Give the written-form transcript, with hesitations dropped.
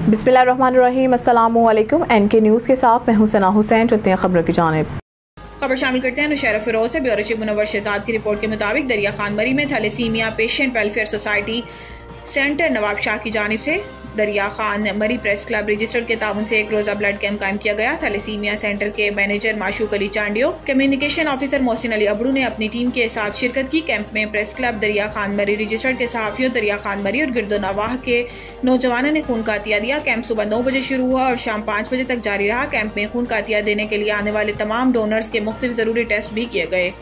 बिस्मिल्लाहिर्रहमानिर्रहीम, अस्सलामु अलैकुम। NK न्यूज़ के साथ मैं हूं सना हुसैन। चलते हैं खबरों की जानिब। खबर शामिल करते हैं नौशहरा फिरोज से। ब्यूरो चीफ मुनव्वर शहजाद की रिपोर्ट के मुताबिक दरिया खान मरी में thalassemia patient welfare society centre Nawab Shah की जानिब से दरिया खान मरी प्रेस क्लब रजिस्टर्ड के ताउन से एक रोजा ब्लड कैंप कायम किया गया। थैलेसीमिया सेंटर के manager Mashooq Ali Chandio, communication officer Mohsin Ali Abro ने अपनी टीम के साथ शिरकत की। कैंप में प्रेस क्लब दरिया खान मरी रजिस्टर्ड के सहाफियों, दरिया खान मरी और गिरदो नवाह के नौजवानों ने खून का अतिया दिया। कैंप सुबह 9 बजे शुरू हुआ और शाम 5 बजे तक जारी रहा। कैंप में खून का अतिया देने के लिए आने वाले तमाम डोनर्स के मुख्तलिफ जरूरी टेस्ट भी किए गए।